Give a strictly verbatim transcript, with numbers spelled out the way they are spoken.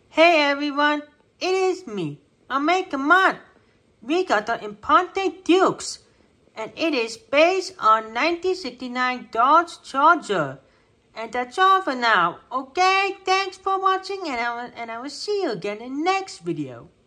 Hey everyone, it is me, Amekemon. We got the Imponte Dukes, and it is based on nineteen sixty-nine Dodge Charger. And that's all for now, okay? Thanks for watching, and I will, and I will see you again in the next video.